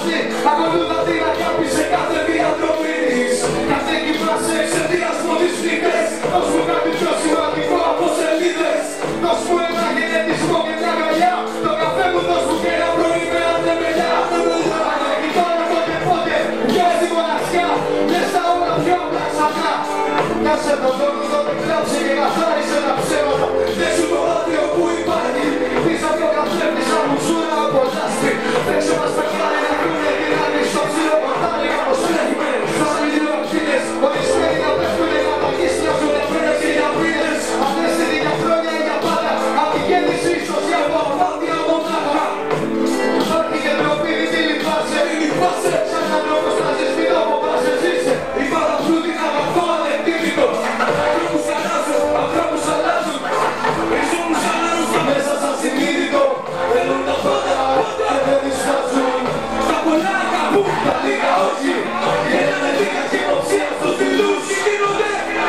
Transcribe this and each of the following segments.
μαζί, ακολούθα την αγάπη σε κάθε διαδρομή της. Κάθε κοιμάσαι εξαιτίας μου τις νύχτες. Δώσ' μου κάτι πιο σημαντικό από σελίδες. Δώσ' μου ένα γενετισμό και μια αγκαλιά. Το καφέ μου δώσ' μου και ένα πρωί με αντεμελιά. Ανέχει τώρα τότε πότε, βγάζει μοναξιά. Μέσα όλα πιο απλά ξανά. Κάσε τον τόνο, τότε κλάψε και καθάρισε τα ψέματα. Δεν σου το άδειο που υπάρχει. Πίσω πιο καθρέφτη σαν μουσούρα από λάσπη. Παίξε μας τα κλάρι να ακούνε την άλλη στο ψηλό πορτάρι όπως τρέχουμε. Σαν ηλιοακτίνες, ορισμένοι να πέφτουνε να παγίσιαζουν εμπρές και για πίνες. Ανέστητη για χρόνια ή για πάντα. Απ' την κέντηση ίσως ή από απάντια μονάχα. Υπάρχει και ντροπή, τι λυπάσαι. Σαν να τρόπος να ζεις μην το αποβάσαι, ζήσε. Η παραπλούτη να βαθώ ανεκτήμητο. Ανθρώπους αλλάζουν, ανθρώπους αλλάζουν. Ριζώνουν σαν άρρωστα μέσα σαν συνείδητο. Θέλουν τα πάντα και δεν διστάζουν. Τα πολλά αγαπούν, τα λίγα όχι. Γεννάνε λίγα και υποψία στους φιλούς γίνονται.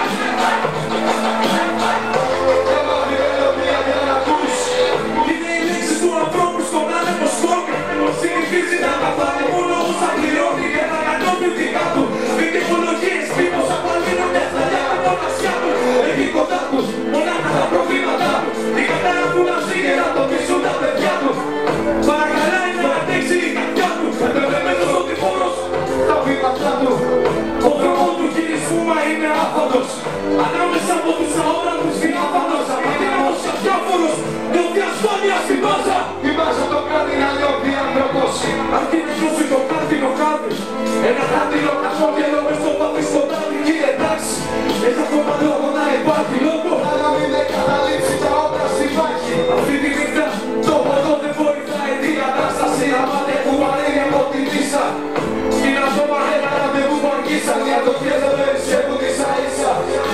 Και μαύρη μελωδία για να ακούς. Είναι οι λέξεις του ανθρώπου στον άνεμο σκόνη. Συνηθίζει να αγαπάνε μόνο όπως θα πληρώνει και να κανόνει δικά του. Με τεχνολογίες μήπως απαλύνουν μια θαλιά με μοναξιά του. Εκεί κοντά τους μονάχα τα προβλήματά του. Η κατάρα του να ζει και να το πείσουν τα παιδιά του. Παρακαλάει να αντέξει η καρδιά του. Επεμβεμένος ο τυφόρος τα βήματά του. Ο δρόμος του χειρισμού μα είναι άφαντος. Ανάμεσα από τους αόρατους διάφανος. Αδύναμος και αδιάφορος. Νιώθει ασφάλεια στην μπάζα. Η μπάζα το κάνει να νιώθει άνθρωπος. Αρκεί να νιώσει το κάρτινο χάδι. Ένα κάρτινο χαμόγελο μες στο πάθη σκοτάδι. Κι εντάξει, έχει ακόμα λόγο να υπάρχει λόγο. Αλλά μην δεν καταλήξει τα όπλα στη μάχη. Αυτή τη νύχτα το ποτό δεν βοηθάει την κατάσταση. Αμάτε που παρέμει από τη μίσα. Είναι ακόμα ένα ραντεβού που αργήσαν. Οι αντοχές δεν περισσεύουν ίσα ίσα.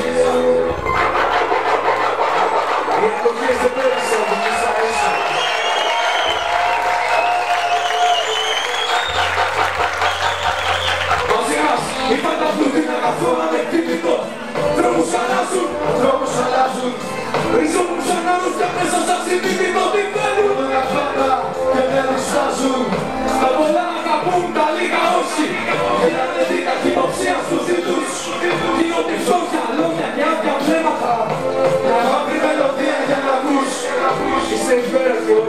Οι αντοχές δεν περισσεύουν ίσα ίσα. Μαζί μας οι φανταπλούτοι να καθόλου ανεκτήμητο. Δρόμους αλλάζουν, δρόμους αλλάζουν. Ριζώνουν σαν άρρωστα μέσα σαν συνείδητο. Τι θέλουν τα πάντα και δεν διστάζουν. Τα πολλά αγαπούν, τα λίγα όχι. Γεννάνε δίκα κι υποψία στους δίδους. Γίνονται φτώχεια, λόγια και άδεια βλέμματα. Μια μαύρη μελωδία για να ακούς. Είσαι υπέροχο.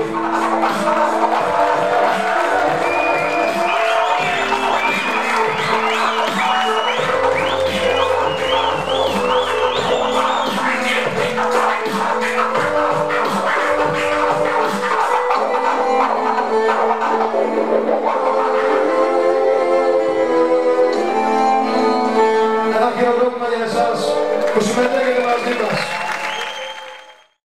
Ένα χειροκρότημα για εσάς που συμμετέχετε μαζί μας.